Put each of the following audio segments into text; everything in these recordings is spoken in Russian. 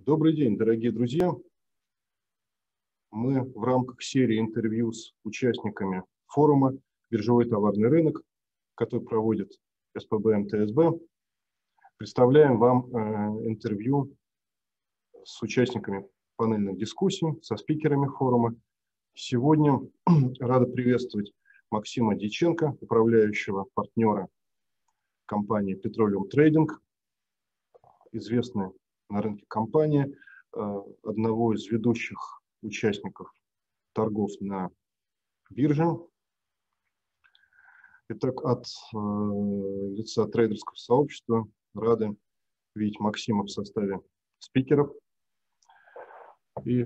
Добрый день, дорогие друзья. Мы в рамках серии интервью с участниками форума «Биржевой товарный рынок», который проводит СПБ МТСБ, представляем вам интервью с участниками панельных дискуссий, со спикерами форума. Сегодня рада приветствовать Максима Дьяченко, управляющего партнера компании Petroleum Trading, известная на рынке компания, одного из ведущих участников торгов на бирже. Итак, от лица трейдерского сообщества рады видеть Максима в составе спикеров. И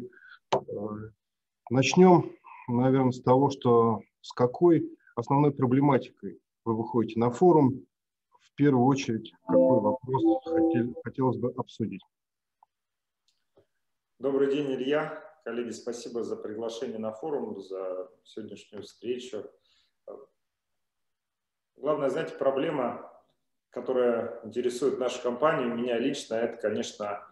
начнем, наверное, с того, что с какой основной проблематикой вы выходите на форум. В первую очередь, какой вопрос хотелось бы обсудить? Добрый день, Илья. Коллеги, спасибо за приглашение на форум, за сегодняшнюю встречу. Главная, знаете, проблема, которая интересует нашу компанию, меня лично, это, конечно,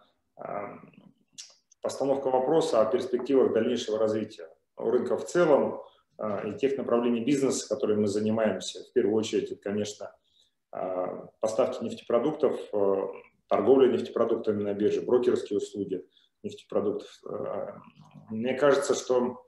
постановка вопроса о перспективах дальнейшего развития рынка в целом и тех направлений бизнеса, которыми мы занимаемся. В первую очередь, это, конечно, поставки нефтепродуктов, торговля нефтепродуктами на бирже, брокерские услуги нефтепродуктов. Мне кажется, что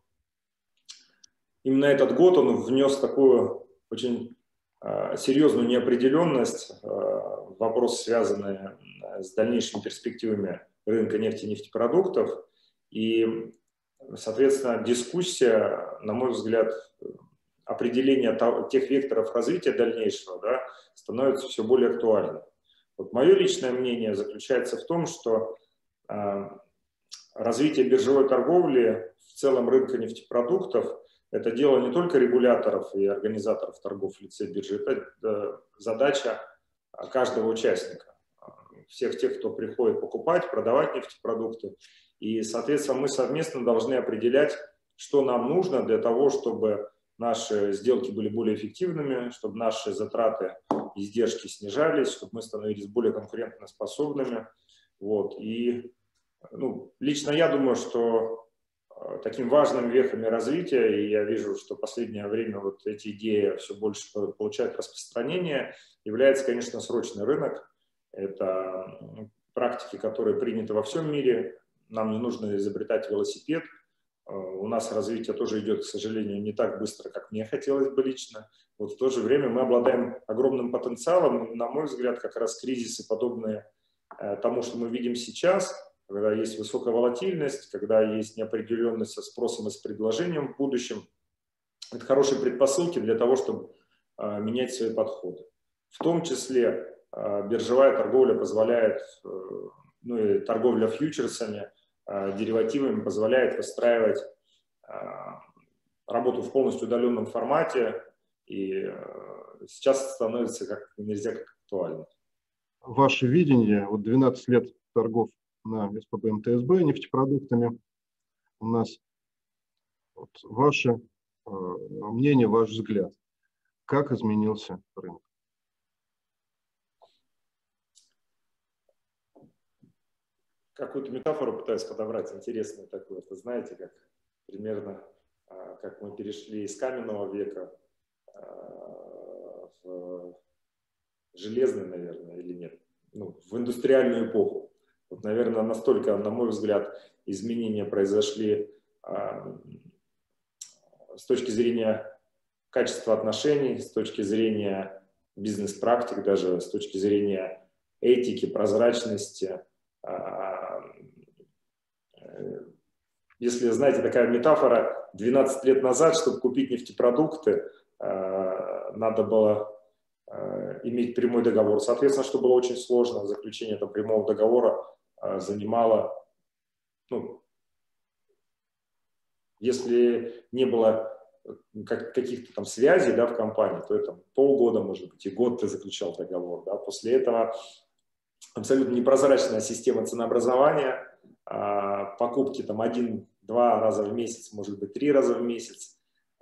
именно этот год он внес такую очень серьезную неопределенность в вопросы, связанные с дальнейшими перспективами рынка нефти и нефтепродуктов. И, соответственно, дискуссия, на мой взгляд, определение тех векторов развития дальнейшего, да, становится все более актуальным. Вот мое личное мнение заключается в том, что развитие биржевой торговли, в целом рынка нефтепродуктов, это дело не только регуляторов и организаторов торгов в лице биржи, это задача каждого участника, всех тех, кто приходит покупать, продавать нефтепродукты. И, соответственно, мы совместно должны определять, что нам нужно для того, чтобы наши сделки были более эффективными, чтобы наши затраты, издержки снижались, чтобы мы становились более конкурентоспособными. Вот. И лично я думаю, что таким важным вехами развития, и я вижу, что в последнее время вот эти идеи все больше получают распространение, является, конечно, срочный рынок. Это практики, которые приняты во всем мире. Нам не нужно изобретать велосипед. У нас развитие тоже идет, к сожалению, не так быстро, как мне хотелось бы лично. Вот в то же время мы обладаем огромным потенциалом. На мой взгляд, как раз кризисы, подобные тому, что мы видим сейчас, когда есть высокая волатильность, когда есть неопределенность со спросом и с предложением в будущем, это хорошие предпосылки для того, чтобы менять свои подходы. В том числе биржевая торговля позволяет, и торговля фьючерсами, деривативами позволяет выстраивать работу в полностью удаленном формате, и сейчас становится как нельзя как актуально. Ваше видение, вот 12 лет торгов на СПБ МТСБ нефтепродуктами, у нас вот ваше мнение, ваш взгляд, как изменился рынок? Какую-то метафору пытаюсь подобрать, интересную такую. Это знаете, как примерно, как мы перешли из каменного века в железный, наверное, или нет, в индустриальную эпоху. Вот, наверное, настолько, на мой взгляд, изменения произошли с точки зрения качества отношений, с точки зрения бизнес-практик, даже с точки зрения этики, прозрачности. Если, знаете, такая метафора, 12 лет назад, чтобы купить нефтепродукты, надо было иметь прямой договор. Соответственно, что было очень сложно, заключение этого прямого договора занимало, если не было каких-то там связей, да, в компании, то это полгода, может быть, и год ты заключал договор. Да. После этого абсолютно непрозрачная система ценообразования, покупки там 1-2 раза в месяц, может быть 3 раза в месяц,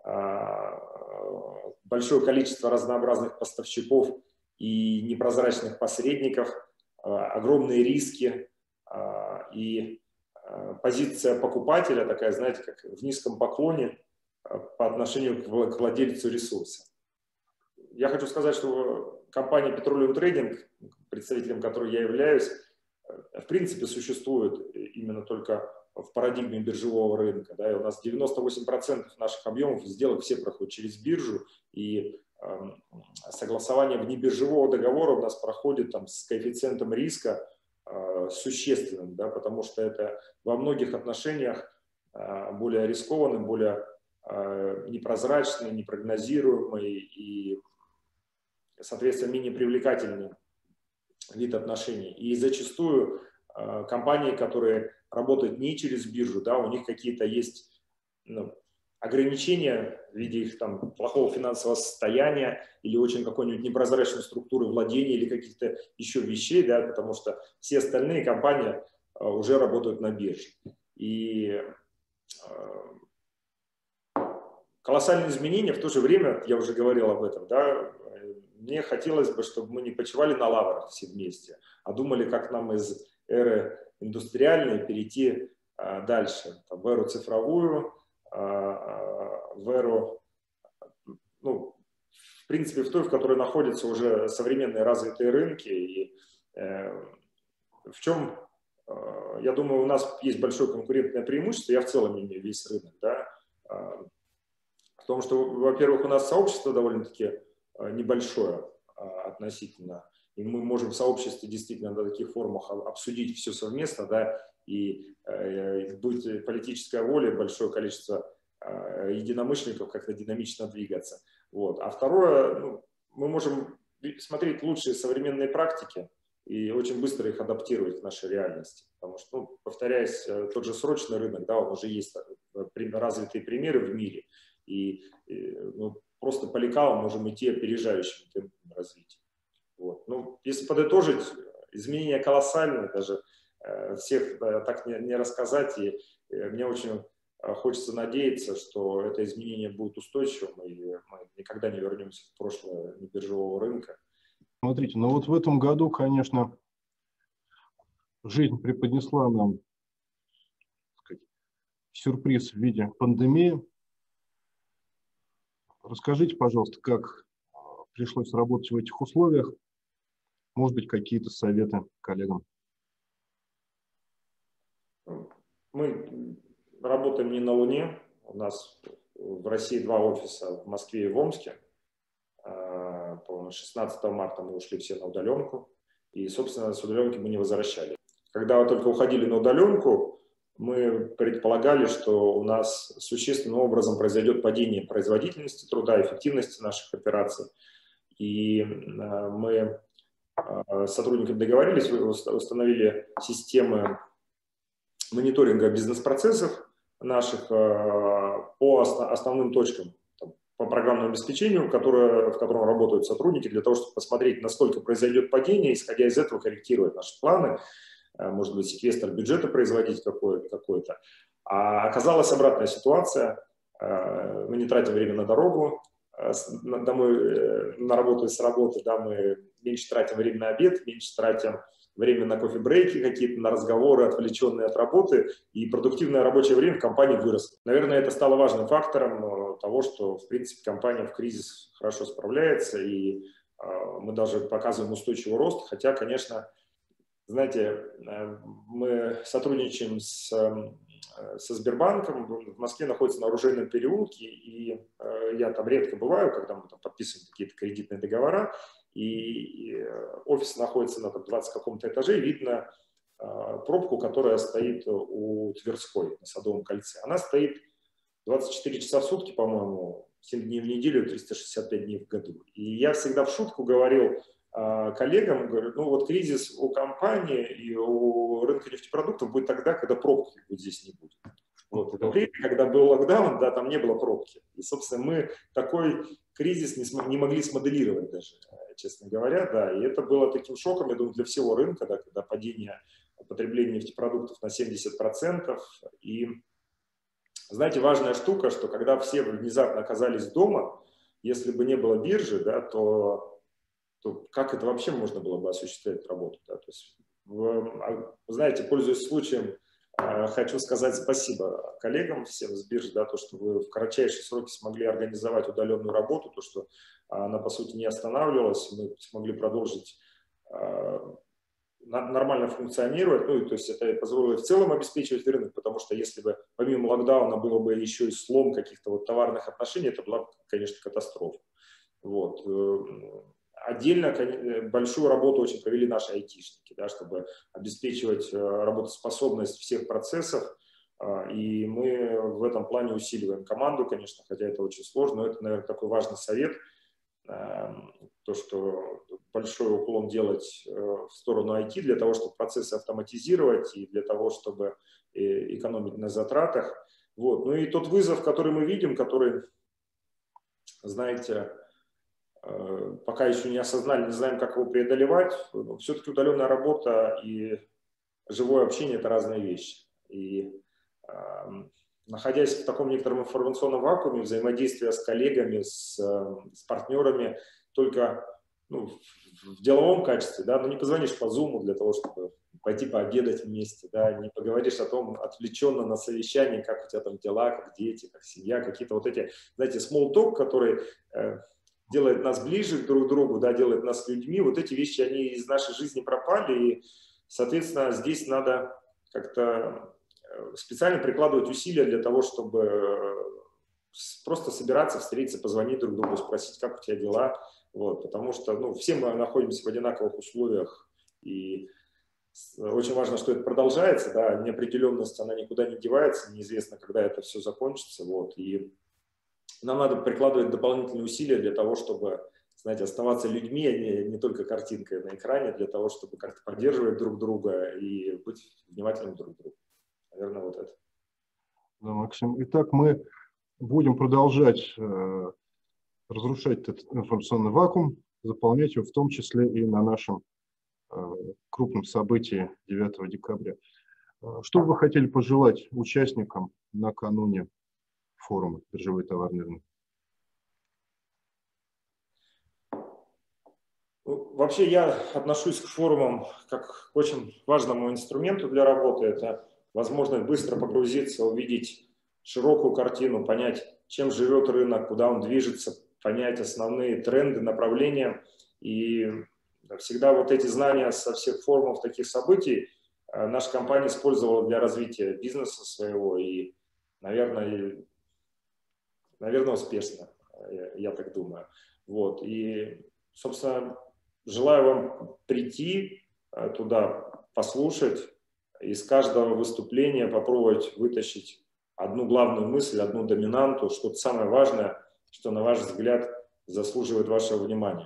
большое количество разнообразных поставщиков и непрозрачных посредников, огромные риски. и позиция покупателя такая, знаете, как в низком поклоне по отношению к владельцу ресурса. Я хочу сказать, что компания Petroleum Trading, представителем которой я являюсь, в принципе существует именно только в парадигме биржевого рынка. Да, и у нас 98% наших объемов сделок все проходят через биржу, и согласование внебиржевого договора у нас проходит там с коэффициентом риска существенным, да, потому что это во многих отношениях более рискованный, более непрозрачный, непрогнозируемый и, соответственно, менее привлекательный вид отношений. И зачастую компании, которые работают не через биржу, да, у них какие-то есть ограничения в виде их там плохого финансового состояния или очень какой-нибудь непрозрачной структуры владения или каких-то еще вещей, да, потому что все остальные компании уже работают на бирже. И колоссальные изменения, в то же время, я уже говорил об этом, да, мне хотелось бы, чтобы мы не почивали на лаврах все вместе, а думали, как нам из эры индустриальной перейти дальше, в эру цифровую, в эру, ну, в принципе, в той, в которой находятся уже современные развитые рынки. И в чем, я думаю, у нас есть большое конкурентное преимущество, я в целом имею весь рынок, да, в том, что, во-первых, у нас сообщество довольно-таки небольшое относительно, и мы можем в сообществе действительно на таких форумах обсудить все совместно, да, и будет политическая воля, большое количество единомышленников как-то динамично двигаться. Вот. А второе, ну, мы можем смотреть лучшие современные практики и очень быстро их адаптировать к нашей реальности. Потому что, ну, повторяясь, тот же срочный рынок, да, он уже есть развитые примеры в мире, и ну, просто по лекалам можем идти опережающим темпом развития. Вот. Ну, если подытожить, изменения колоссальные, даже всех так не рассказать, и мне очень хочется надеяться, что это изменение будет устойчивым, и мы никогда не вернемся в прошлое биржевого рынка. Смотрите, ну вот в этом году, конечно, жизнь преподнесла нам, так сказать, сюрприз в виде пандемии. Расскажите, пожалуйста, как пришлось работать в этих условиях? Может быть, какие-то советы коллегам? Мы работаем не на Луне. У нас в России 2 офиса, в Москве и в Омске. По-моему, 16 марта мы ушли все на удаленку. И, собственно, с удаленки мы не возвращали. Когда только уходили на удаленку, мы предполагали, что у нас существенным образом произойдет падение производительности труда, эффективности наших операций. И мы с сотрудниками договорились, установили системы мониторинга бизнес-процессов наших по основным точкам, по программному обеспечению, в котором работают сотрудники, для того, чтобы посмотреть, насколько произойдет падение, исходя из этого корректировать наши планы, может быть, секвестр бюджета производить какой-то. А оказалась обратная ситуация. Мы не тратим время на дорогу домой, на работу и с работы, да, мы меньше тратим время на обед, меньше тратим время на кофе-брейки какие-то, на разговоры, отвлеченные от работы, и продуктивное рабочее время в компании выросло. Наверное, это стало важным фактором того, что, в принципе, компания в кризис хорошо справляется, и мы даже показываем устойчивый рост, хотя, конечно, знаете, мы сотрудничаем со Сбербанком, в Москве находится на Оружейном переулке, и я там редко бываю, когда мы там подписываем какие-то кредитные договора, и офис находится на 20 каком-то этаже, и видно пробку, которая стоит у Тверской на Садовом кольце. Она стоит 24 часа в сутки, по-моему, 7 дней в неделю, 365 дней в году. И я всегда в шутку говорил коллегам, говорю, ну вот кризис у компании и у рынка нефтепродуктов будет тогда, когда пробки вот здесь не будет. Вот. В апреле, когда был локдаун, да, там не было пробки. И, собственно, мы такой кризис не могли смоделировать даже, честно говоря, да. И это было таким шоком, я думаю, для всего рынка, да, когда падение потребления нефтепродуктов на 70%. И, знаете, важная штука, что когда все внезапно оказались дома, если бы не было биржи, да, то как это вообще можно было бы осуществлять работу? Да? То есть Вы знаете, пользуясь случаем, хочу сказать спасибо коллегам всем с биржи, да, то, что вы в кратчайшие сроки смогли организовать удаленную работу, то, что она, по сути, не останавливалась, мы смогли продолжить нормально функционировать, ну, то есть это позволило в целом обеспечивать рынок, потому что если бы помимо локдауна было бы еще и слом каких-то вот товарных отношений, это была, конечно, катастрофа. Вот. Отдельно большую работу очень провели наши айтишники, да, чтобы обеспечивать работоспособность всех процессов, и мы в этом плане усиливаем команду, конечно, хотя это очень сложно, но это, наверное, такой важный совет, то, что большой уклон делать в сторону IT для того, чтобы процессы автоматизировать и для того, чтобы экономить на затратах. Вот. Ну и тот вызов, который мы видим, который, знаете, пока еще не осознали, не знаем, как его преодолевать, все-таки удаленная работа и живое общение – это разные вещи. И находясь в таком некотором информационном вакууме, взаимодействие с коллегами, с партнерами только в деловом качестве, да, но не позвонишь по Zoom для того, чтобы пойти пообедать вместе, да, не поговоришь о том отвлеченно на совещании, как у тебя там дела, как дети, как семья, какие-то вот эти, знаете, small talk, который делает нас ближе друг к другу, да, делает нас людьми, вот эти вещи, они из нашей жизни пропали, и, соответственно, здесь надо как-то специально прикладывать усилия для того, чтобы просто собираться, встретиться, позвонить друг другу, спросить, как у тебя дела, вот, потому что, все мы находимся в одинаковых условиях, и очень важно, что это продолжается, да, неопределенность, она никуда не девается, неизвестно, когда это все закончится, вот, и нам надо прикладывать дополнительные усилия для того, чтобы, знаете, оставаться людьми, а не только картинкой на экране, для того, чтобы как-то поддерживать друг друга и быть внимательным друг к другу. Наверное, вот это. Да, Максим. Итак, мы будем продолжать разрушать этот информационный вакуум, заполнять его в том числе и на нашем крупном событии 9 декабря. Что бы вы хотели пожелать участникам накануне форума «Биржевой товарный рынок»? Вообще я отношусь к форумам как к очень важному инструменту для работы. Это возможность быстро погрузиться, увидеть широкую картину, понять, чем живет рынок, куда он движется, понять основные тренды, направления. И всегда вот эти знания со всех форумов, таких событий наша компания использовала для развития бизнеса своего и, наверное, успешно, я так думаю. Вот. И, собственно, желаю вам прийти туда, послушать, из каждого выступления попробовать вытащить одну главную мысль, одну доминанту, что-то самое важное, что, на ваш взгляд, заслуживает вашего внимания.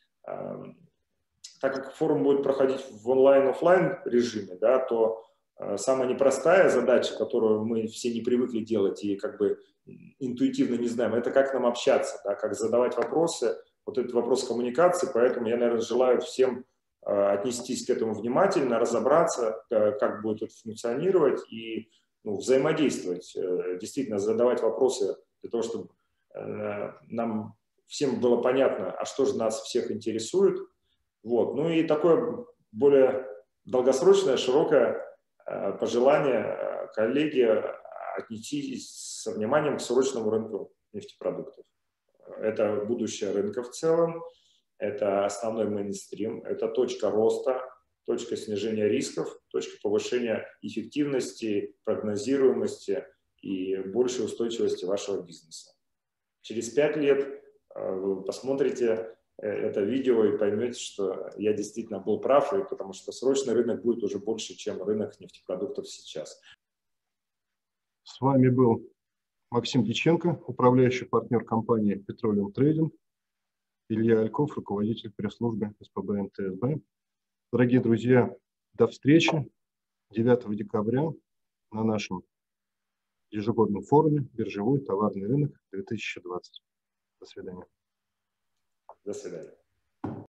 Так как форум будет проходить в онлайн-офлайн режиме, да, то самая непростая задача, которую мы все не привыкли делать и как бы интуитивно не знаем, это как нам общаться, да, как задавать вопросы, вот этот вопрос коммуникации, поэтому я, наверное, желаю всем отнестись к этому внимательно, разобраться, как будет это функционировать и взаимодействовать, действительно задавать вопросы для того, чтобы нам всем было понятно, а что же нас всех интересует. Вот. Ну и такое более долгосрочное, широкое пожелание коллеги отнестись со вниманием к срочному рынку нефтепродуктов. Это будущее рынка в целом, это основной мейнстрим, это точка роста, точка снижения рисков, точка повышения эффективности, прогнозируемости и большей устойчивости вашего бизнеса. Через 5 лет вы посмотрите это видео и поймете, что я действительно был прав, и потому что срочный рынок будет уже больше, чем рынок нефтепродуктов сейчас. С вами был Максим Дьяченко, управляющий партнер компании Petroleum Trading, Илья Альков, руководитель пресс-службы СПБ МТСБ. Дорогие друзья, до встречи 9 декабря на нашем ежегодном форуме «Биржевой товарный рынок 2020». До свидания. До свидания.